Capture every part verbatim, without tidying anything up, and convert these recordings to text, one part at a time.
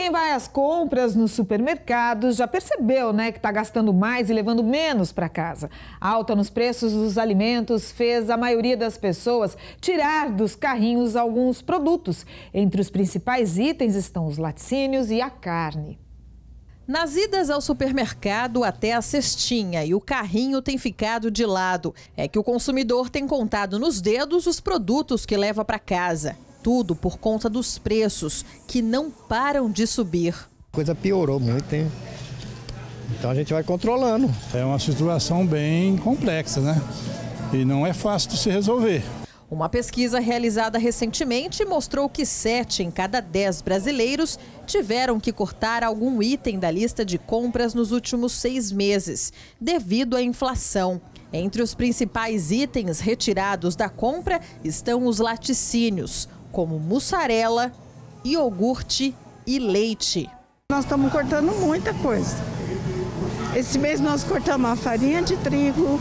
quem vai às compras nos supermercados já percebeu, né, que está gastando mais e levando menos para casa. A alta nos preços dos alimentos fez a maioria das pessoas tirar dos carrinhos alguns produtos. Entre os principais itens estão os laticínios e a carne. Nas idas ao supermercado, até a cestinha e o carrinho tem ficado de lado. É que o consumidor tem contado nos dedos os produtos que leva para casa. Tudo por conta dos preços, que não param de subir. A coisa piorou muito, hein? Então a gente vai controlando. É uma situação bem complexa, né? E não é fácil de se resolver. Uma pesquisa realizada recentemente mostrou que sete em cada dez brasileiros tiveram que cortar algum item da lista de compras nos últimos seis meses, devido à inflação. Entre os principais itens retirados da compra estão os laticínios, como mussarela, iogurte e leite. Nós estamos cortando muita coisa. Esse mês nós cortamos a farinha de trigo,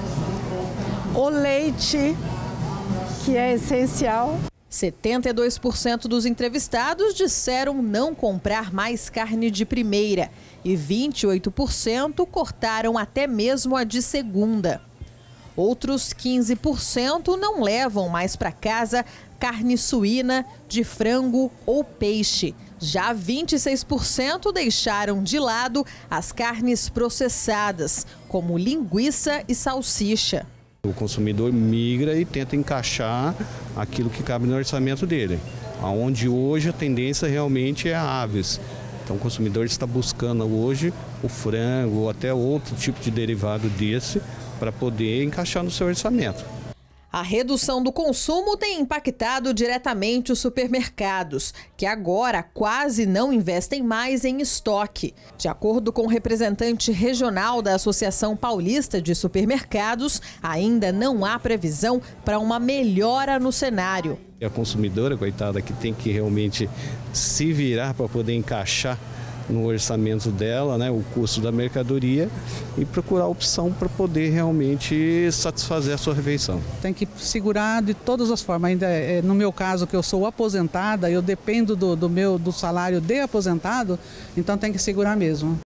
o leite, que é essencial. setenta e dois por cento dos entrevistados disseram não comprar mais carne de primeira e vinte e oito por cento cortaram até mesmo a de segunda. Outros quinze por cento não levam mais para casa carne suína, de frango ou peixe. Já vinte e seis por cento deixaram de lado as carnes processadas, como linguiça e salsicha. O consumidor migra e tenta encaixar aquilo que cabe no orçamento dele. Onde hoje a tendência realmente é a aves. Então o consumidor está buscando hoje o frango ou até outro tipo de derivado desse para poder encaixar no seu orçamento. A redução do consumo tem impactado diretamente os supermercados, que agora quase não investem mais em estoque. De acordo com o representante regional da Associação Paulista de Supermercados, ainda não há previsão para uma melhora no cenário. A consumidora, coitada, que tem que realmente se virar para poder encaixar no orçamento dela, né, o custo da mercadoria e procurar opção para poder realmente satisfazer a sua refeição. Tem que segurar de todas as formas. Ainda é, no meu caso, que eu sou aposentada, eu dependo do, do meu do salário de aposentado, então tem que segurar mesmo.